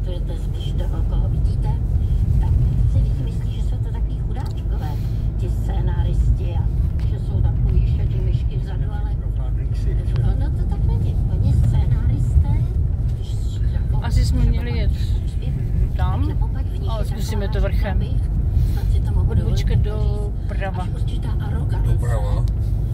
pamatujete spíš toho, koho vidíte, tak si lidi myslí, že jsou to takový chudáčkové, ti scénáristi a že jsou takový šedí myšky vzadu, ale ono to tak není. Oni scénáristé, asi jsme měli jet tam, ale zkusíme to vrchem. Odbočka doprava. Doprava.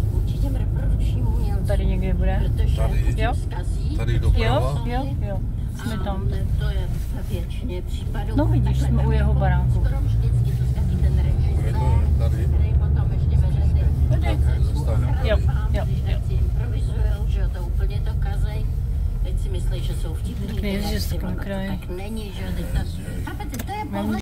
Tady někde bude? Tady? Jo? Tady doprava? Jo. Jsme tam. To je většině případů. No vidíš, jsme u jeho baráku. Kde to je? Tady? Jo. Improvizujou, že to úplně to kazej. Teď si myslí, že jsou vtipní. Tak nejde, že se takhle kraje. Tak není, že teď to... Chápete, to je pohled.